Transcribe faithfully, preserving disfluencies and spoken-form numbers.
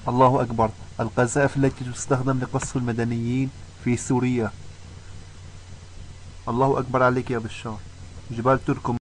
الله أكبر. القذائف التي تستخدم لقصف المدنيين في سوريا. الله أكبر عليك يا بشار. جبال تركم